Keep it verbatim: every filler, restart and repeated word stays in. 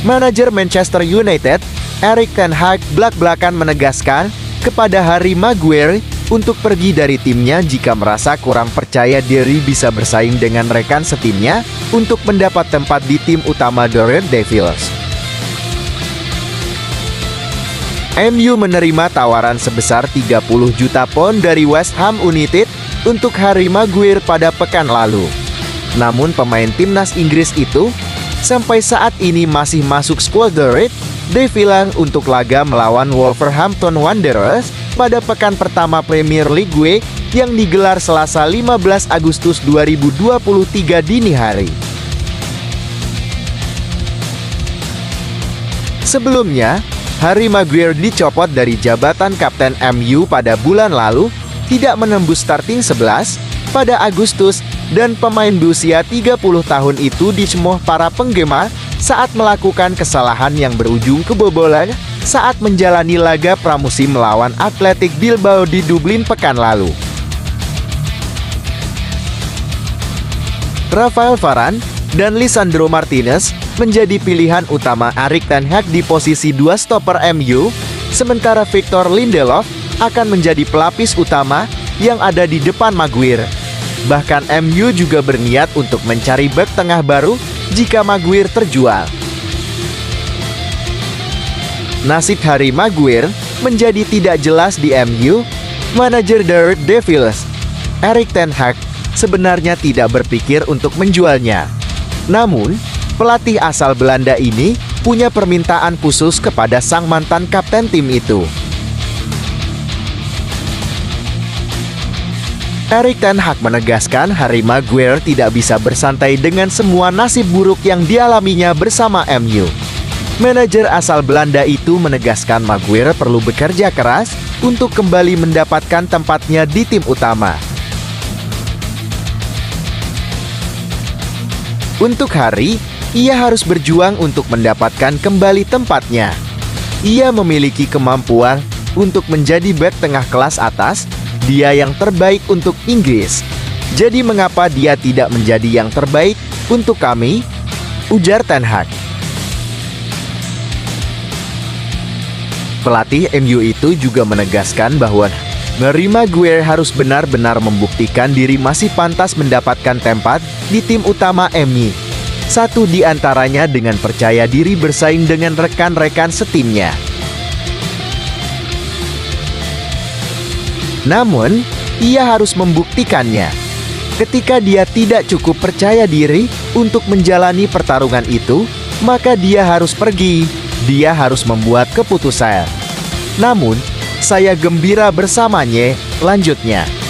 Manajer Manchester United, Erik ten Hag, blak-blakan menegaskan kepada Harry Maguire untuk pergi dari timnya jika merasa kurang percaya diri bisa bersaing dengan rekan setimnya untuk mendapat tempat di tim utama The Red Devils. M U menerima tawaran sebesar tiga puluh juta pound dari West Ham United untuk Harry Maguire pada pekan lalu. Namun pemain timnas Inggris itu sampai saat ini masih masuk skuad The Red Devils untuk laga melawan Wolverhampton Wanderers pada pekan pertama Premier League Week yang digelar Selasa lima belas Agustus dua ribu dua puluh tiga dini hari. Sebelumnya, Harry Maguire dicopot dari jabatan Kapten M U pada bulan lalu, tidak menembus starting sebelas pada Agustus, dan pemain berusia tiga puluh tahun itu dicemooh para penggemar saat melakukan kesalahan yang berujung kebobolan saat menjalani laga pramusim melawan Athletic Bilbao di Dublin pekan lalu. Rafael Varane dan Lisandro Martinez menjadi pilihan utama Erik ten Hag di posisi dua stopper M U, sementara Victor Lindelof akan menjadi pelapis utama yang ada di depan Maguire. Bahkan M U juga berniat untuk mencari bek tengah baru jika Maguire terjual. Nasib Harry Maguire menjadi tidak jelas di M U. Manajer The Red Devils, Erik ten Hag, sebenarnya tidak berpikir untuk menjualnya. Namun, pelatih asal Belanda ini punya permintaan khusus kepada sang mantan kapten tim itu. Erik ten Hag menegaskan Harry Maguire tidak bisa bersantai dengan semua nasib buruk yang dialaminya bersama M U. Manajer asal Belanda itu menegaskan Maguire perlu bekerja keras untuk kembali mendapatkan tempatnya di tim utama. Untuk Harry, ia harus berjuang untuk mendapatkan kembali tempatnya. Ia memiliki kemampuan untuk menjadi bek tengah kelas atas. Dia yang terbaik untuk Inggris. Jadi mengapa dia tidak menjadi yang terbaik untuk kami? Ujar ten Hag. Pelatih M U itu juga menegaskan bahwa Harry Maguire harus benar-benar membuktikan diri masih pantas mendapatkan tempat di tim utama M U. Satu di antaranya dengan percaya diri bersaing dengan rekan-rekan setimnya. Namun, ia harus membuktikannya. Ketika dia tidak cukup percaya diri untuk menjalani pertarungan itu, maka dia harus pergi. Dia harus membuat keputusan. Namun, saya gembira bersamanya, lanjutnya.